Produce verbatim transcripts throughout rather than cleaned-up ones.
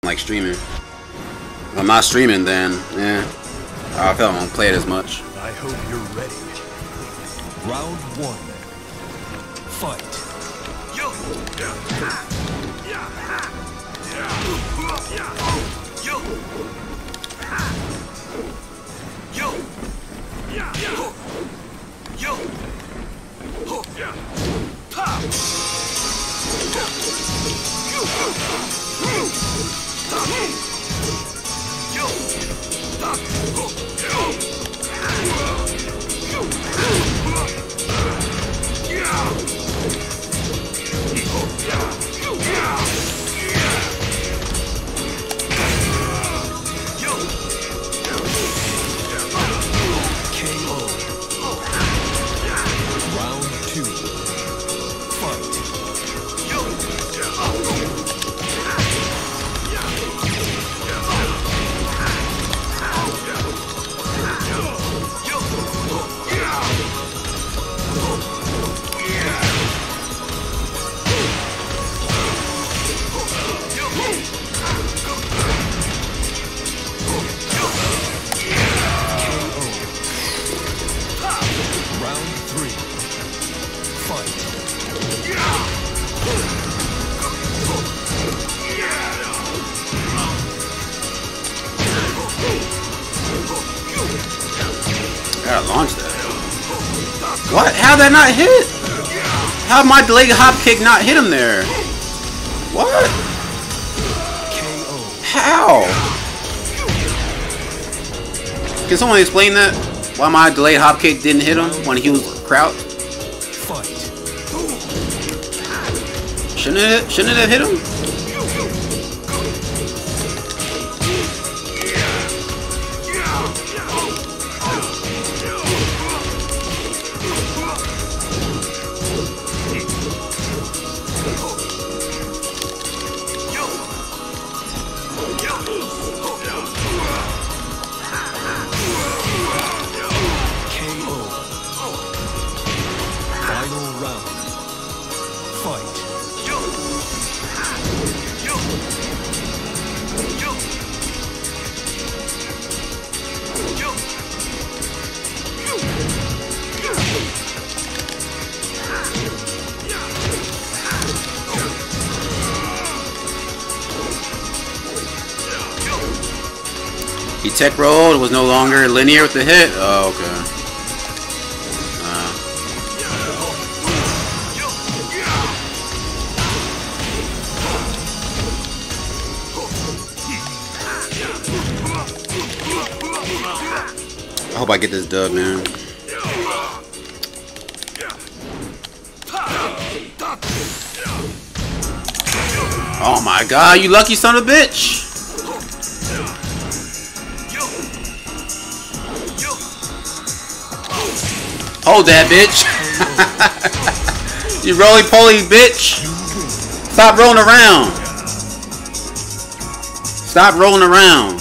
like streaming. If I'm not streaming, then yeah, I feel I won't play it as much. I hope you're ready. Round one. Fight. Yo. Gotta launch that. What? How'd that not hit? How'd my delayed hop kick not hit him there? What? How? Can someone explain that? Why my delayed hop kick didn't hit him when he was crouched? Shouldn't it? Shouldn't it have hit him? He tech rolled, was no longer linear with the hit. Oh, okay. Uh. I hope I get this dub, man. Oh my god, you lucky son of a bitch! Hold that, bitch! You roly-poly bitch! Stop rolling around! Stop rolling around!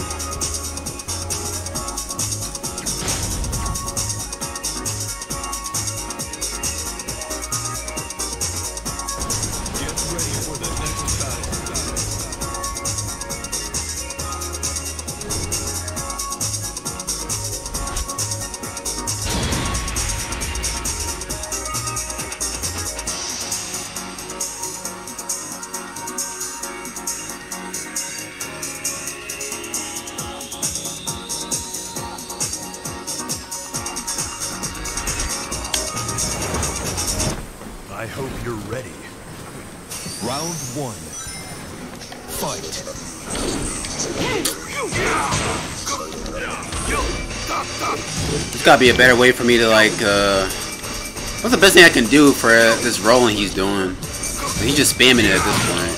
I hope you're ready. Round one. Fight. There's gotta be a better way for me to like, uh... what's the best thing I can do for uh, this rolling he's doing? He's just spamming it at this point.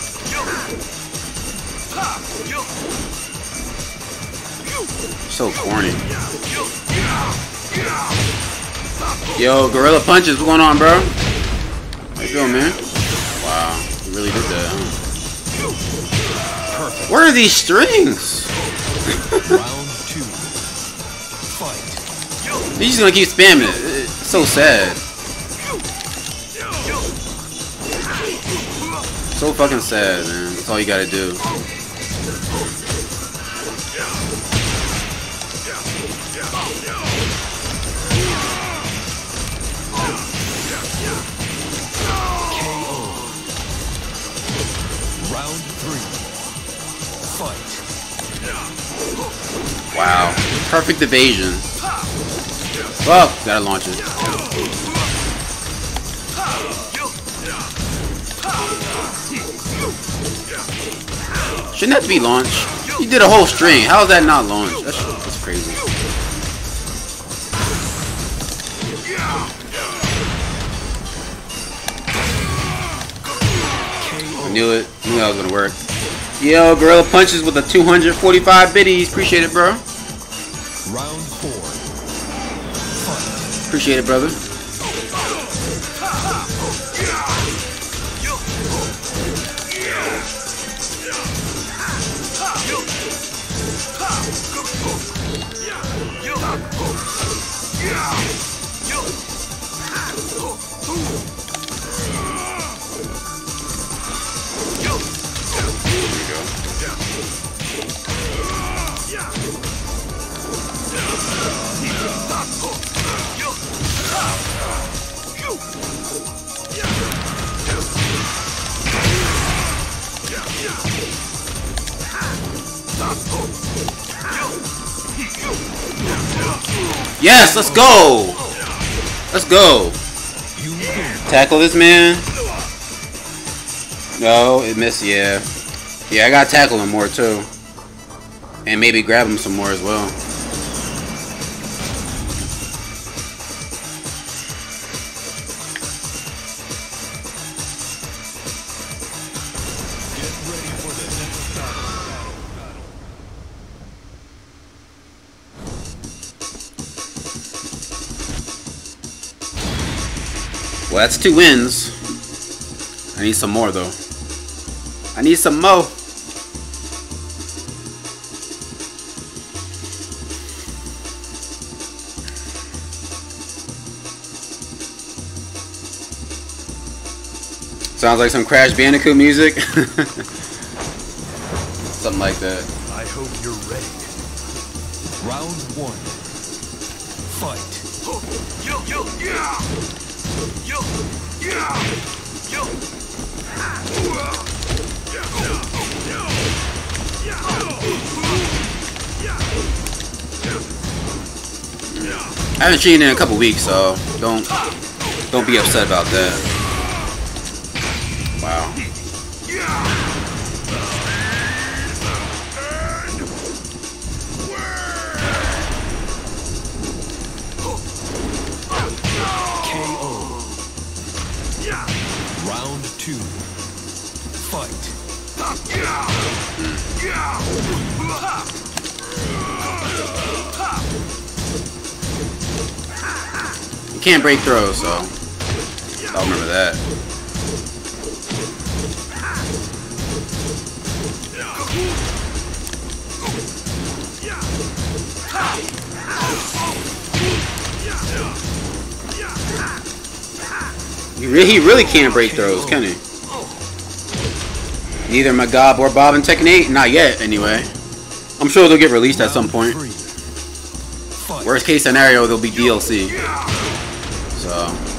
So corny. Yo, Gorilla Punches, what's going on, bro? How you doing, man? Wow, you really did that, huh? Where are these strings? Round two. Fight. He's just gonna keep spamming it. It's so sad. So fucking sad, man. That's all you gotta do. Round three. Fight. Wow. Perfect evasion. Oh, gotta launch it. Shouldn't have to be launched. You did a whole string. How is that not launched? That's, that's crazy. I knew it. I knew that was gonna work. Yo, Gorilla Punches with a two hundred forty-five biddies. Appreciate it, bro. Round four. Fight. Appreciate it, brother. Yes, let's go. Let's go. Tackle this man. No, it missed. Yeah, yeah. I gotta tackle him more too, and maybe grab him some more as well. Well, that's two wins. I need some more, though. I need some more. Sounds like some Crash Bandicoot music. Something like that. I hope you're ready. Round one. Fight. Yo, yo, yeah. Yo, yeah. Yo. I haven't cheated in a couple weeks, so don't don't be upset about that. Wow. K O. Round two. Fight. You can't break throws, so I'll remember that. He really, he really can't break throws, can he? Neither my Gob or Bob in Tekken eight, not yet, anyway. I'm sure they'll get released at some point. Worst case scenario, they'll be D L C. So.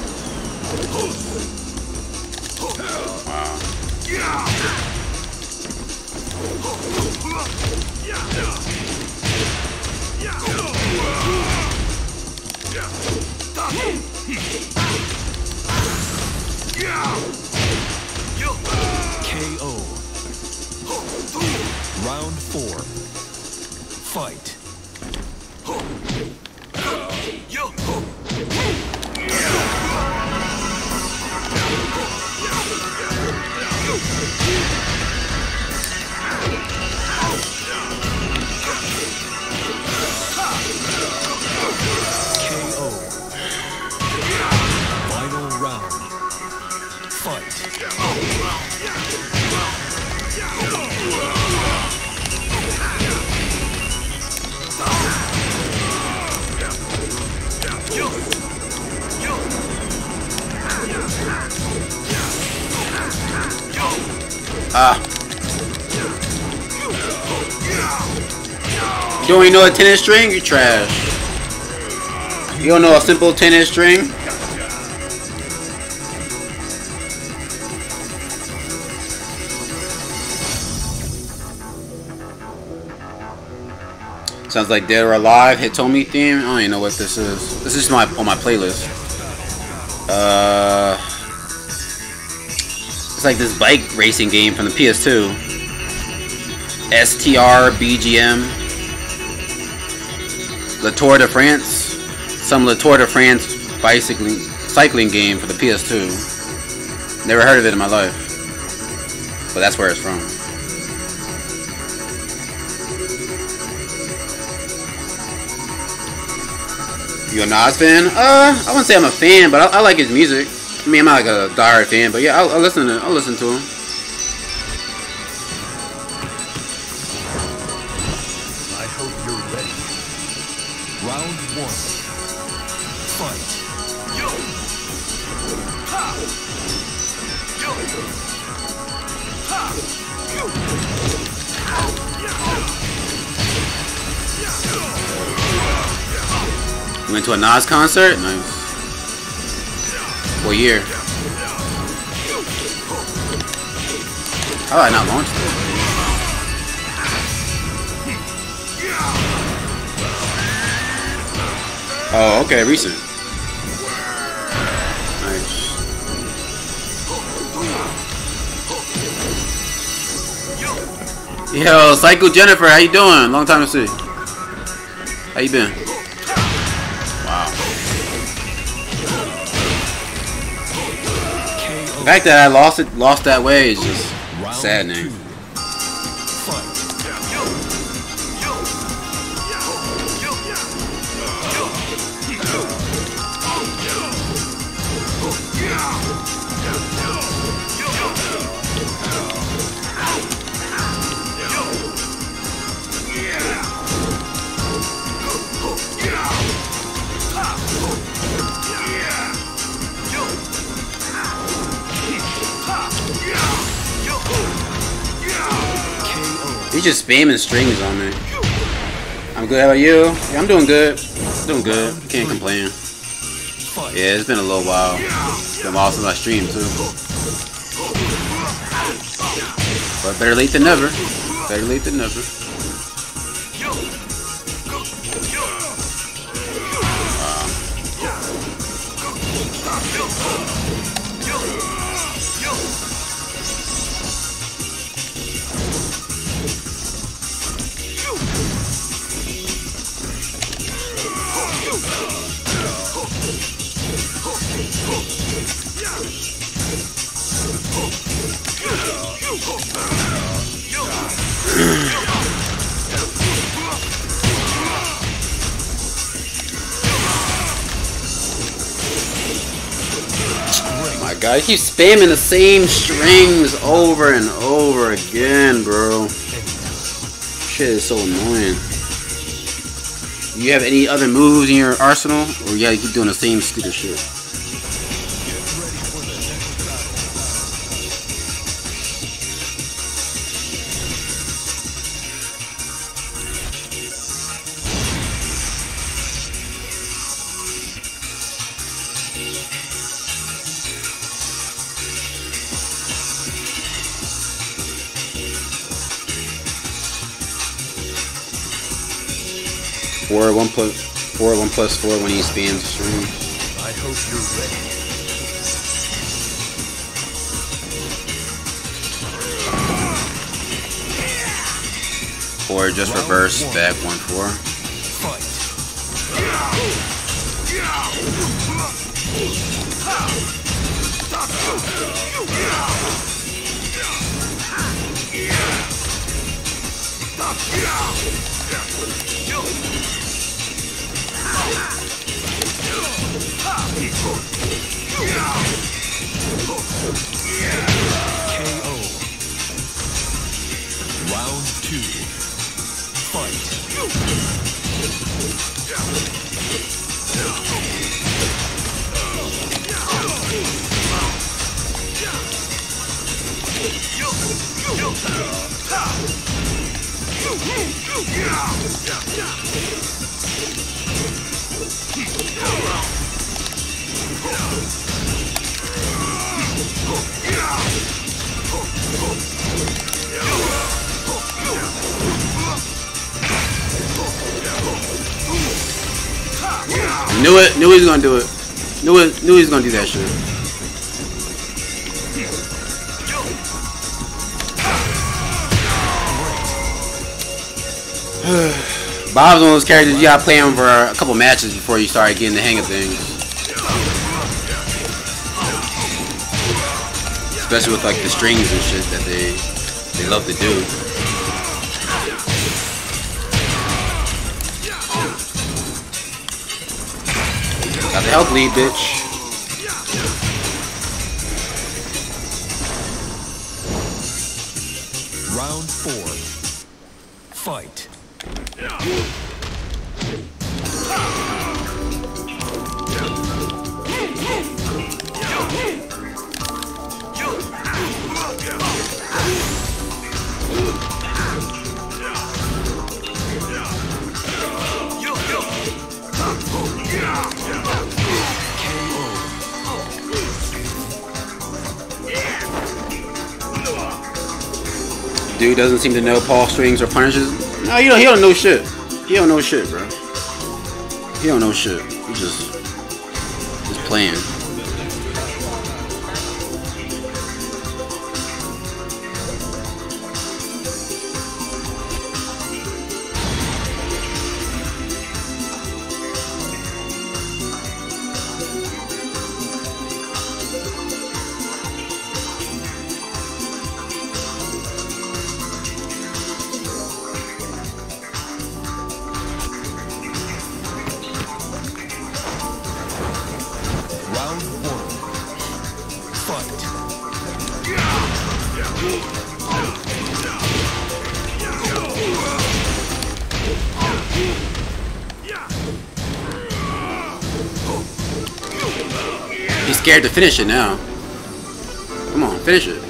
Wow. K O. Round four. Fight. K O. Final round. Fight. Ah. You don't even know a tennis string? You trash. You don't know a simple tennis string? Sounds like Dead or Alive, Hitomi theme. I don't even know what this is. This is my on my playlist. Uh, it's like this bike racing game from the P S two. S T R B G M. Le Tour de France. Some Le Tour de France bicycling cycling game for the P S two. Never heard of it in my life, but that's where it's from. You a Nas fan? Uh, I wouldn't say I'm a fan, but I, I like his music. I mean, I'm not like a diehard fan, but yeah, I'll, I'll listen to I'll listen to him. I hope you're ready. Round one. Fight. Yo. Ha. Yo. Ha. Yo. You went to a Nas concert? Nice. What year? How did I not launch this? Oh, okay, recent. Nice. Yo, Psycho Jennifer, how you doing? Long time to see. How you been? Wow. The fact that I lost it, lost that way is just saddening. He's just spamming strings on me. I'm good. How about you? Yeah, I'm doing good. Doing good. Can't complain. Yeah, it's been a little while. It's been a while since I streamed too. But better late than never. Better late than never. My God, he keeps spamming the same strings over and over again, bro. Shit is so annoying. Do you have any other moves in your arsenal, or you gotta keep doing the same scooter shit? Four one plus four one plus four when he spams stream. I hope you're ready. Or just reverse back one four. Fight. K O. Round two. Fight. Knew it. Knew he was gonna do it. Knew it. Knew he was gonna do that shit. Bob's one of those characters you gotta play him for a couple matches before you start getting the hang of things. Especially with like the strings and shit that they they love to do. Got the health lead, bitch. Round four. Fight. Dude doesn't seem to know Paul strings or punishes. No, he don't. He don't know shit. He don't know shit, bro. He don't know shit. He's just just playing. He's scared to finish it now. Come on, finish it.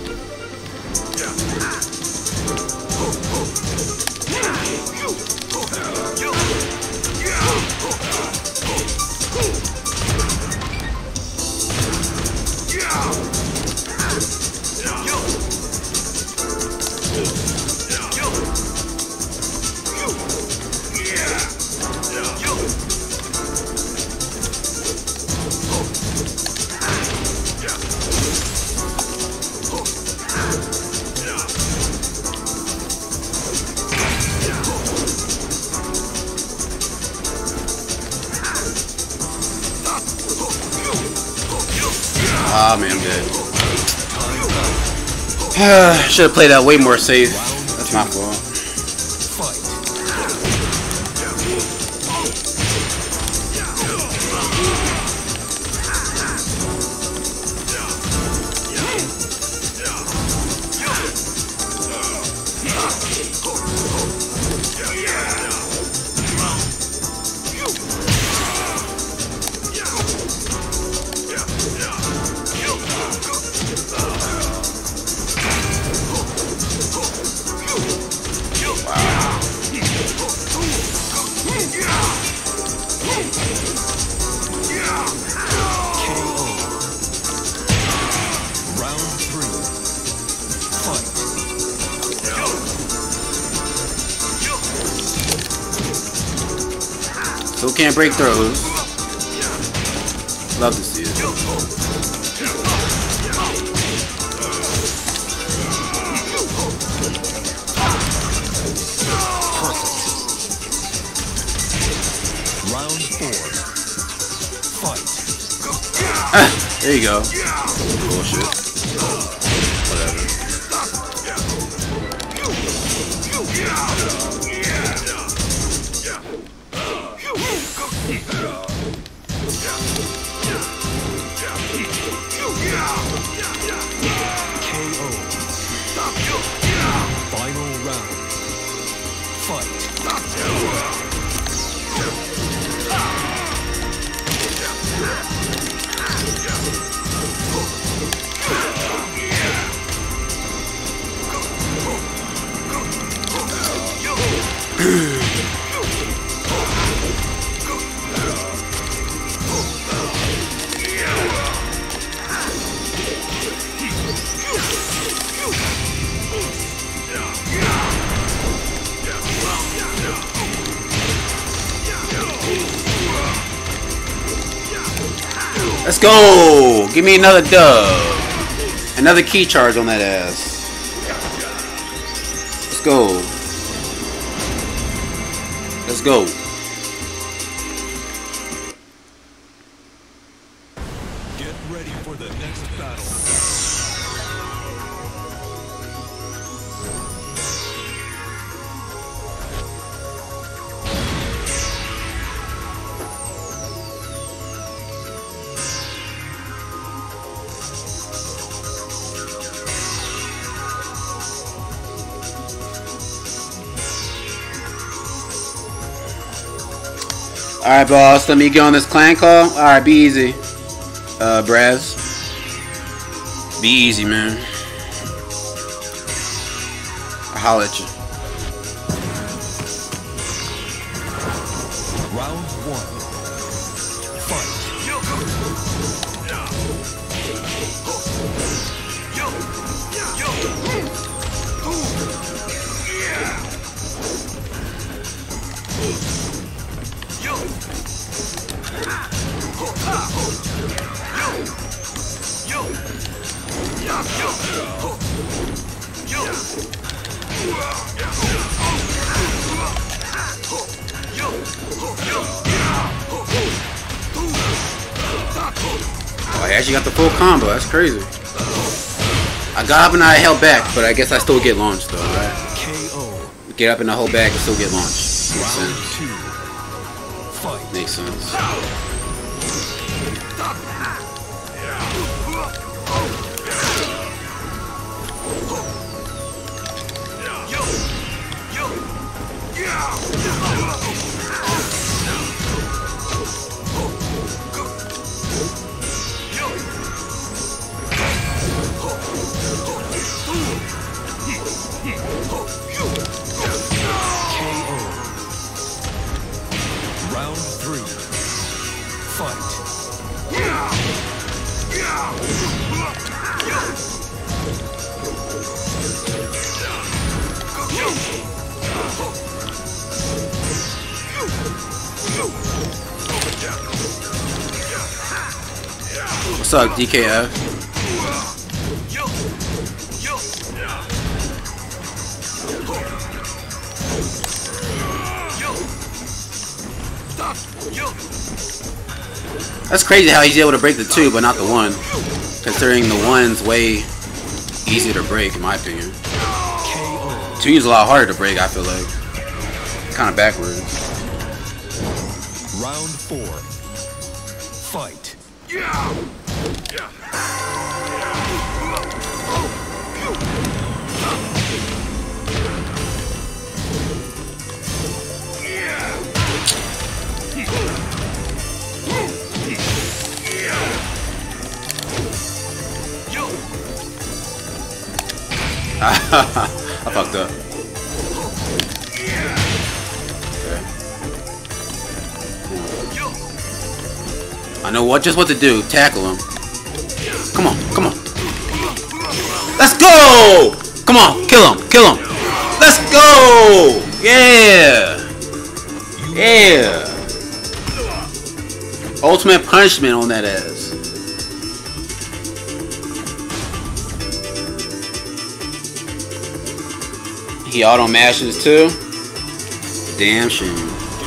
Ah, man, I'm dead. Should have played that way more safe. That's my fault. Still can't break throws. Love to see it. Round four. Fight. Ah, there you go. Bullshit. Whatever. Final round. Fight. Let's go! Give me another dub. Another key charge on that ass. Let's go. Let's go. Get ready for the next battle. Alright, boss. Let me get on this clan call. Alright, be easy. Uh, Braz. Be easy, man. I'll holler at you. Round one. Fight. Oh, I actually got the full combo. That's crazy. I got up and I held back, but I guess I still get launched though. Right? K O. Get up and I hold back and still get launched. Makes Round sense. two. Fight. Makes sense. Round three. Fight. What's up, D K F? That's crazy how he's able to break the two, but not the one. Considering the one's way easier to break, in my opinion. Two is a lot harder to break, I feel like. Kind of backwards. Round four. Fight. I fucked up. Okay. I know what just what to do. Tackle him. Come on, come on. Let's go! Come on, kill him, kill him. Let's go! Yeah! Yeah! Ultimate punishment on that ass. He auto mashes too? Damn shame.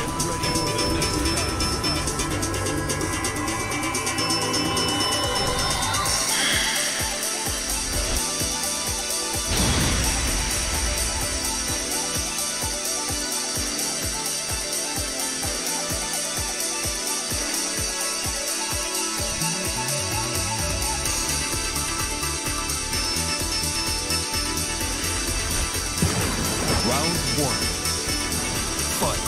Round one. Fight.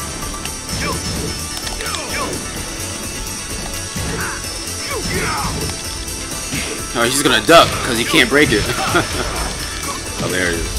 Oh, he's gonna duck because he can't break it. Oh, there it is.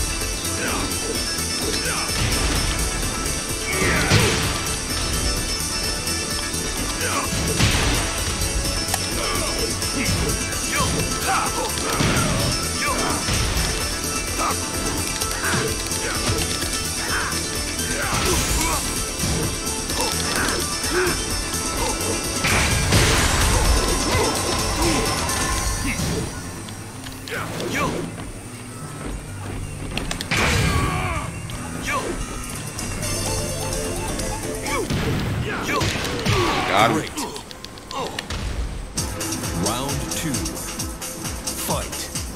Got him. Great. Round two. Fight.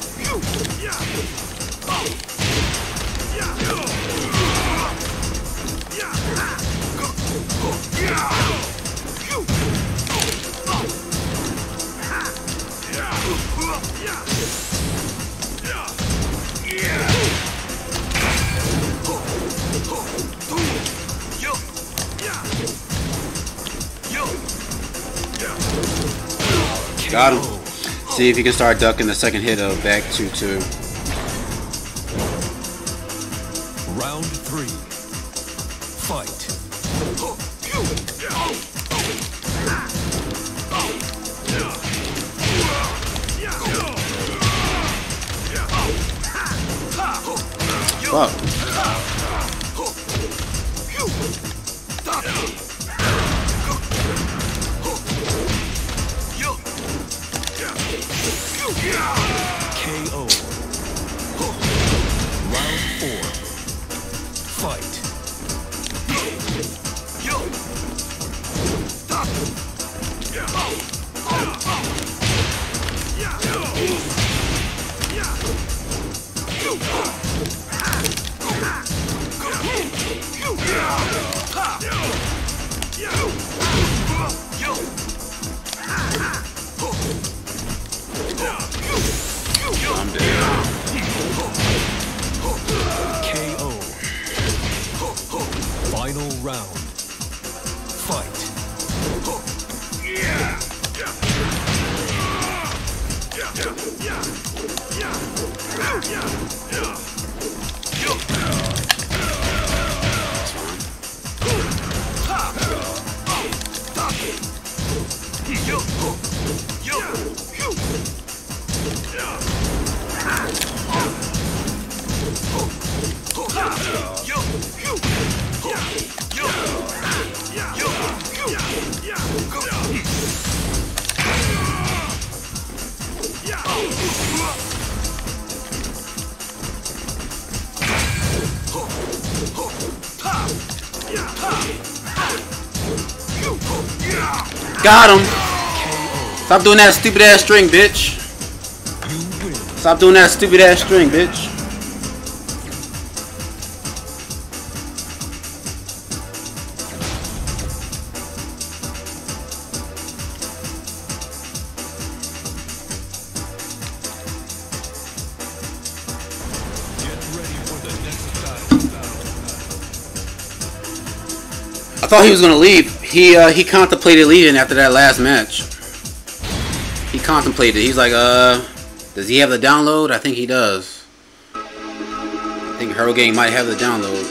Got him. See if you can start ducking the second hit of back two two. Round three. Fight. Fuck. K O. Round four. Fight. I'm dead. K O. Final round. Fight. Got him. Stop doing that stupid ass string, bitch. Stop doing that stupid ass string, bitch. I thought he was gonna leave. He uh, he contemplated leaving after that last match. He contemplated. He's like, uh, does he have the download? I think he does. I think Hero Gang might have the download.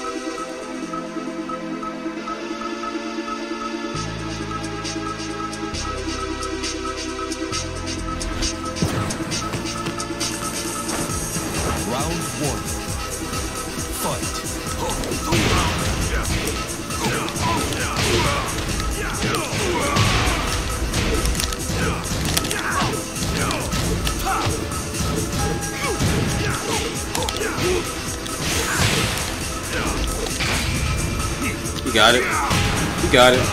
Round one. Fight. You got it. You got it.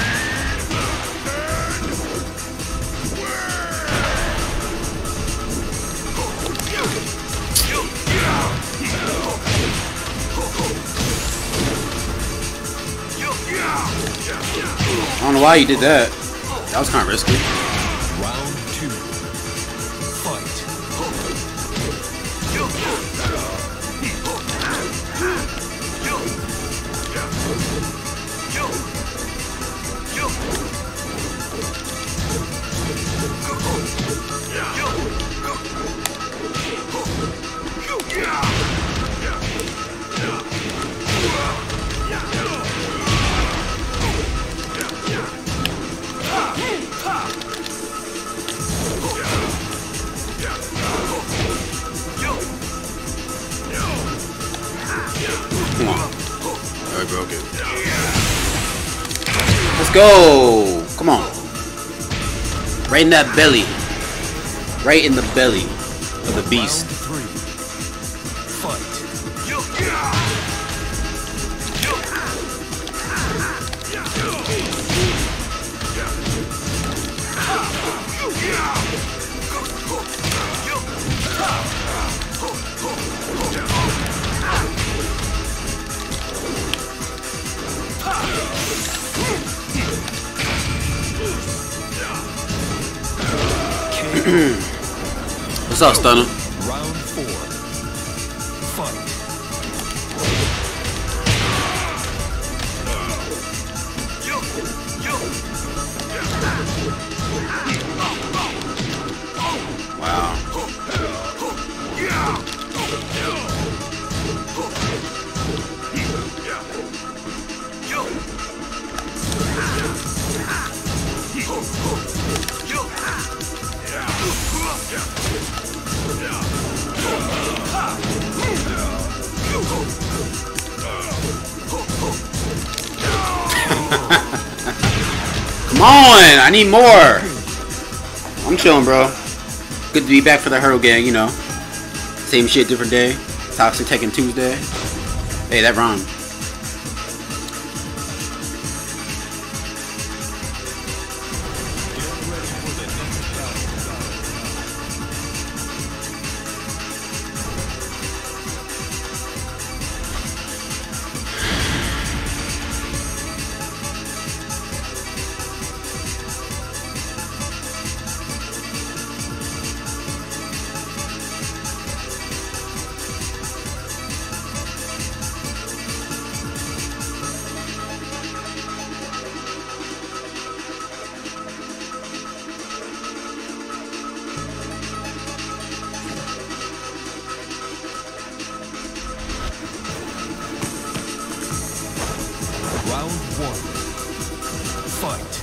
I don't know why you did that. That was kind of risky. Round two. Fight. Come on. Alright, broke it. Let's go. Come on. Right in that belly. Right in the belly of the beast. Round three. Fight. What's up, Stunner? Round four. Fight. Wow. Come on! I need more! I'm chilling, bro. Good to be back for the Hurdle Gang, you know. Same shit, different day. Toxic Tekken Tuesday. Hey, that rhymed. Round one. Fight.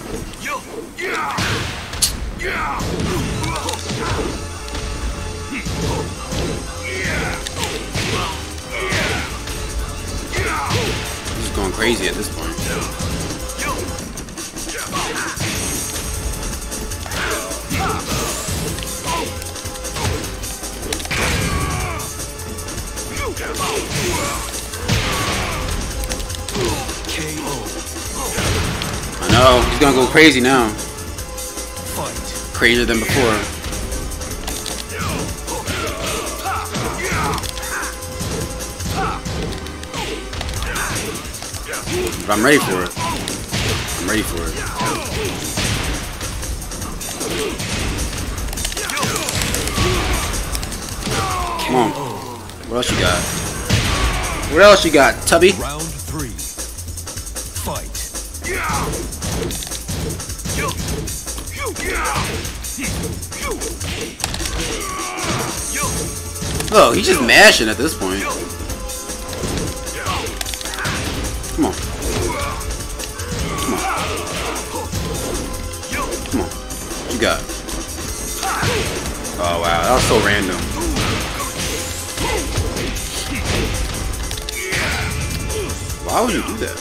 This is going crazy at this point. I know, he's gonna go crazy now. Fight. Crazier than before. But I'm ready for it. I'm ready for it. Come on. What else you got? What else you got, Tubby? Round three. Fight. Oh, he's just mashing at this point. Come on. Come on. Come on. What you got? Oh, wow. That was so random. Why would you do that?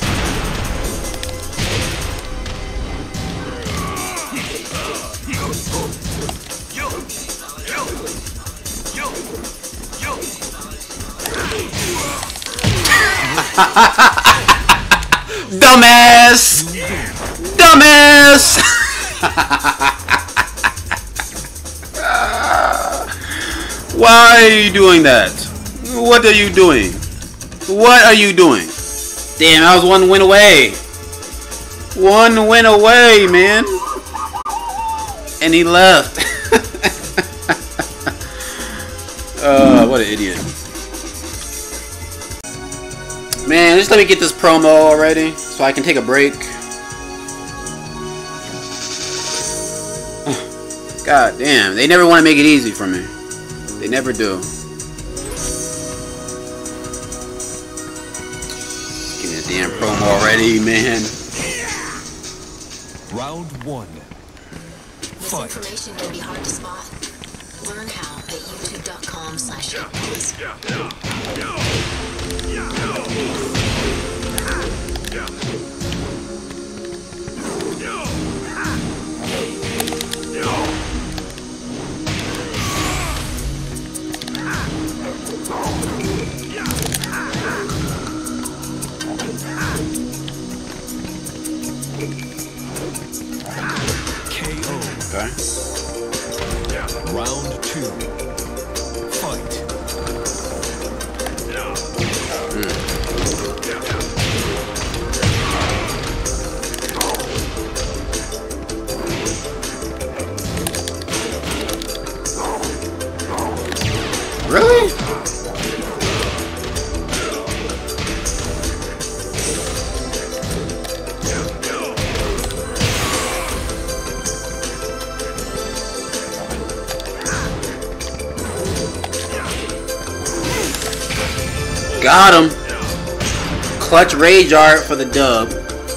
Dumbass! Dumbass! Why are you doing that? What are you doing? What are you doing? Damn, I was one win away. One win away, man. And he left. uh, what an idiot. Man, just let me get this promo already so I can take a break. God damn, they never want to make it easy for me. They never do. Give me a damn promo already, man. Round one. This Fight. information can be hard to spot. Learn how at youtube dot com slash Okay. Round two. Fight. Got him. Clutch Rage Art for the dub.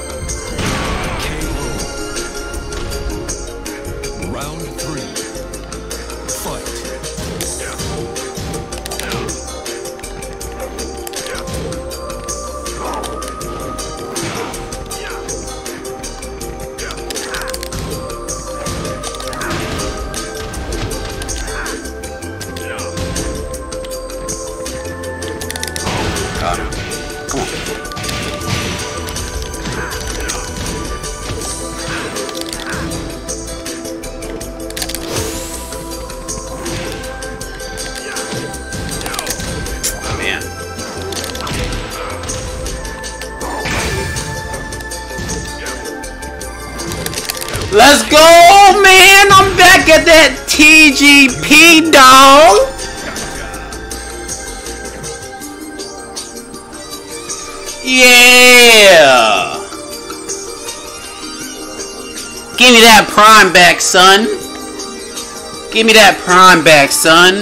Round three. Fight. Got him. Come on. Oh, man. Let's go, man! I'm back at that T G P, dog! Yeah! Give me that prime back, son. Give me that prime back, son.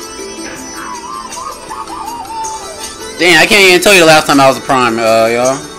Damn, I can't even tell you the last time I was a prime, uh, y'all.